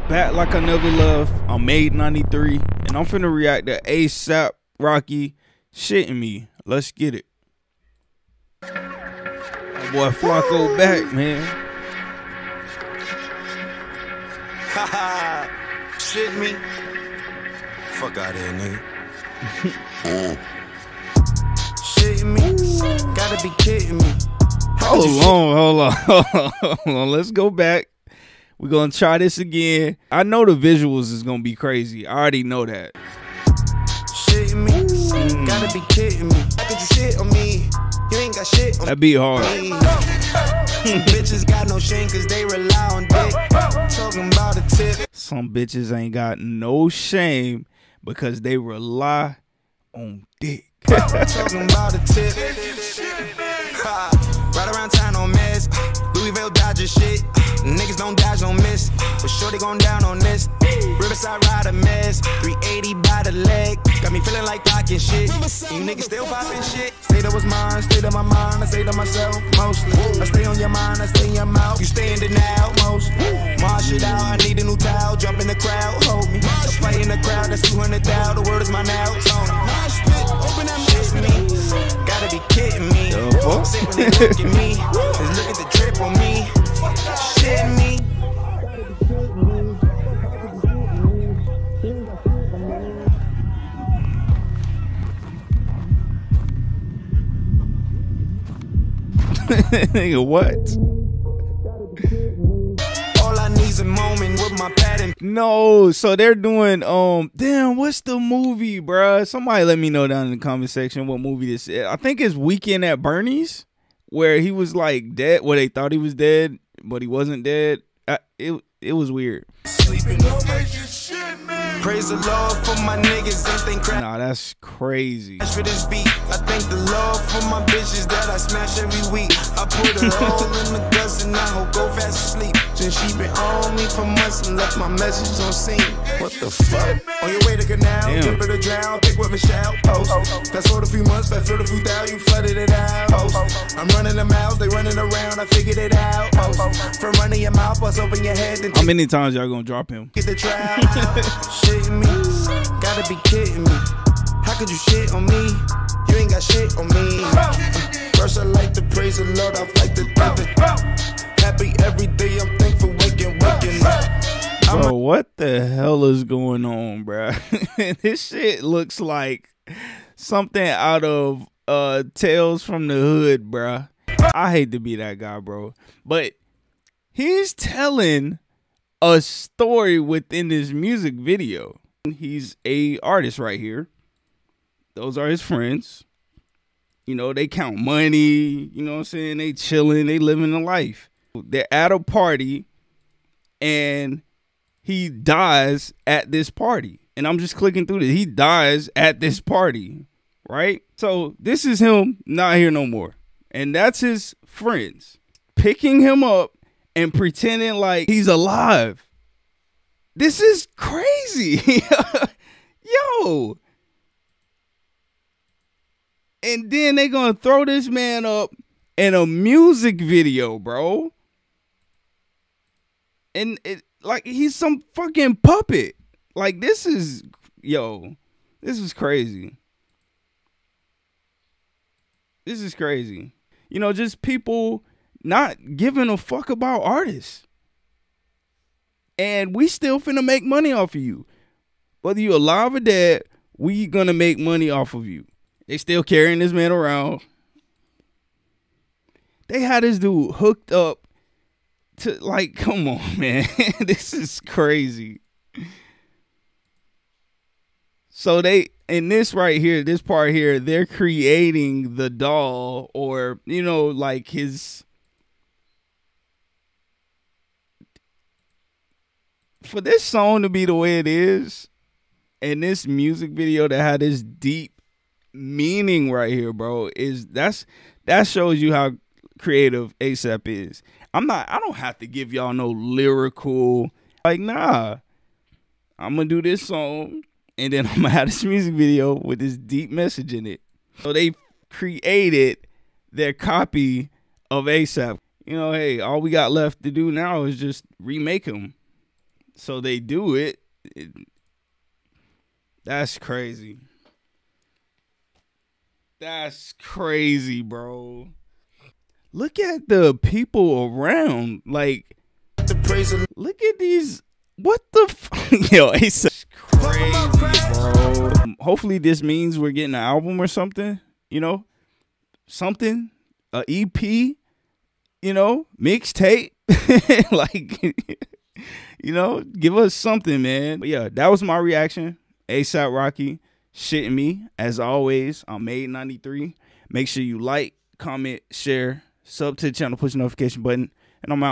Back Like I Never Left. I'm Made 93, and I'm finna react to ASAP Rocky Shitting Me. Let's get it. My boy Flocko back, man. Haha, shit me. Fuck out of here, nigga. Shit me. Gotta be kidding me. Hold on. Let's go back. We're gonna try this again. I know the visuals is gonna be crazy. I already know that. Shit me. Gotta be kidding me. How could you shit on me? You ain't got shit on me. That be hard. Bitches got no shame cause they rely on dick. Talking about a tip. Some bitches ain't got no shame because they rely on dick. Talking about a tip. Right around town on mess. Louisville Dodger shit. Niggas don't dodge, don't miss. But sure they gon' down on this. Riverside ride a mess. 380 by the leg. Got me feeling like pocket shit. You niggas still popping shit. State of was mine, state of my mind. I say to myself, mostly. I stay on your mind, I stay in your mouth. You stay in denial, most. March it out, I need a new towel. Jump in the crowd, hold me. I play in the crowd, that's 200 thou. The word is my now, Tony. Open that shit me. Gotta be kidding me. Sit when they look at me. Just look at the drip on me. Shit me. Nigga, what? All I need's a moment with my pattern. No, so they're doing damn, what's the movie, bruh? Somebody let me know down in the comment section what movie this is. I think it's Weekend at Bernie's, where he was like dead, where they thought he was dead, but he wasn't dead. It was weird. Sleeping on shit, man. Praise the Lord for my niggas and think crap. Nah, that's crazy. For this beat, I thank the Lord for my bitches that I smash every week. I put a hole in the dust and I hope go fast asleep. Since she been on me for months and left my message on scene. What the fuck? On your way to Canal, jump in the drown, pick with Michelle, post. Fast forward a few months, fast forward a few thousand, you flooded it out. Post. I'm running the mouths, they running around, I figured it out. Post. From running your mouth, bust open your head. How many times y'all gonna drop him? Get the trial. Shitting me, gotta be kidding me. How could you shit on me? You ain't got shit on me. First I like to praise the Lord, I like to thank it. Happy every day, I'm thankful, waking up. Bro, what the hell is going on, bro? This shit looks like something out of Tales from the Hood, bro. I hate to be that guy, bro, but he's telling a story within this music video. He's a artist right here. Those are his friends. You know, they count money, you know what I'm saying? They chilling, they living a life. They're at a party and he dies at this party. And I'm just clicking through this. He dies at this party, right? So this is him not here no more. And that's his friends picking him up and pretending like he's alive. This is crazy. Yo. And then they gonna throw this man up in a music video, bro. And it like he's some fucking puppet. Like this is, yo, this is crazy. This is crazy. You know, just people not giving a fuck about artists. And we still finna make money off of you. Whether you alive or dead, we gonna make money off of you. They still carrying this man around. They had this dude hooked up to, like, come on, man. This is crazy. So they, in this right here, this part here, they're creating the doll, or, you know, like his, for this song to be the way it is, and this music video that had this deep meaning right here, bro, is that shows you how creative ASAP is. I don't have to give y'all no lyrical, like, nah. I'm gonna do this song and then I'm gonna have this music video with this deep message in it. So they created their copy of ASAP. You know, hey, all we got left to do now is just remake him. So they do it. That's crazy. That's crazy, bro. Look at the people around. Like, look at these. What the yo, it's crazy, bro. Hopefully this means we're getting an album or something, you know? Something, a EP, you know, mixtape. Like, you know, give us something, man. But yeah, that was my reaction. ASAP Rocky shitting me. As always, I'm Made93. Make sure you like, comment, share, sub to the channel, push the notification button, and I'm out.